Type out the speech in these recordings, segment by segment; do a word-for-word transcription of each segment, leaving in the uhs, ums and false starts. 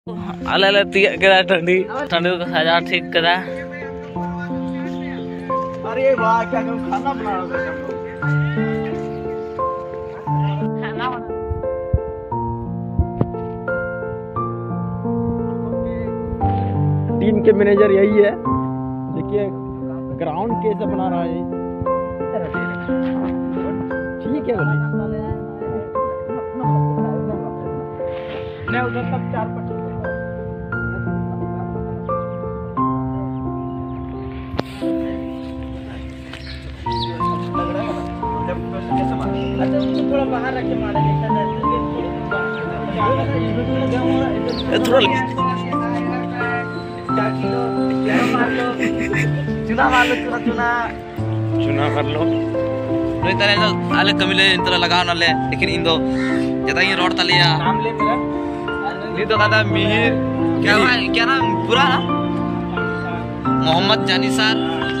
आले आले तिया करा ठंडी ठंडी को हजार ठीक करा। अरे वाह क्या तुम खाना बना रहे हो? खाना बना टीम के मैनेजर यही है। देखिए ग्राउंड कैसे बना रहा है। ठीक है बोलिए उधर तक चार पट्टी थोड़ा बाहर रख के मारे थोड़ा चुना मार लो चुना चुना चुना कर लो नहीं तरह तो आले कमिले इन तरह लगाओ ना ले लेकिन इन दो ज्यादा ये रोड तलिया नाम ले मेरा ये तो कहता मिहिर क्या हुआ क्या नाम पूरा ना मोहम्मद जानी सर।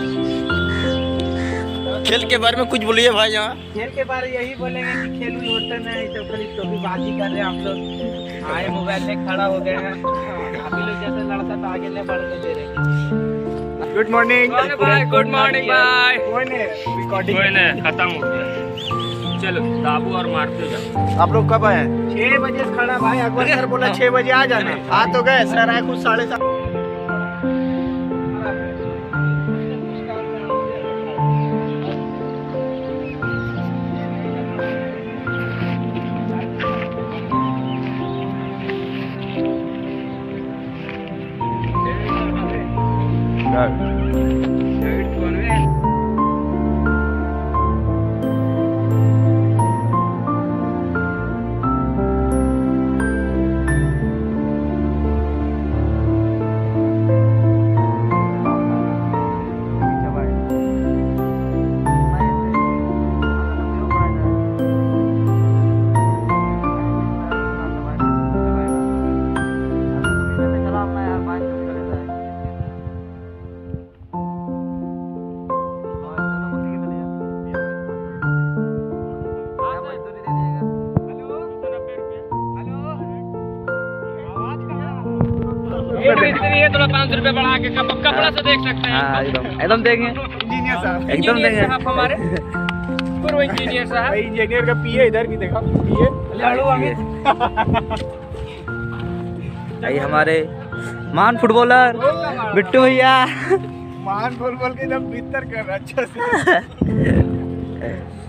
खेल के बारे में कुछ बोलिए भाई। यहाँ खेल के बारे में यही बोलेंगे कि खेल होते नहीं तो खाली टोपीबाजी कर रहे हैं। हम लोग आए मोबाइल में खड़ा हो गए हैं। अभी लोग जैसे लड़का तो आगे ले बढ़ दे रहे हैं। Good morning bye good morning bye recording खत्म हो गया। चलो दाबू और मारते जाओ। आप लोग कब आए? छह बजे खड़ा भाई। अकबर सर बोला छह बजे आ जाना। आ तो गए सर आए कुछ साढ़े सात। ये थोड़ा पाँच सौ रुपए बढ़ा के कपड़ा से देख सकते हैं। एकदम एकदम देंगे इंजीनियर साहब एकदम देंगे हमारे पूर्व इंजीनियर साहब। इंजीनियर का पीए इधर भी देखा पीए भाई हमारे महान फुटबॉलर बिट्टू भैया महान फुटबॉल के एकदम भीतर कर अच्छा से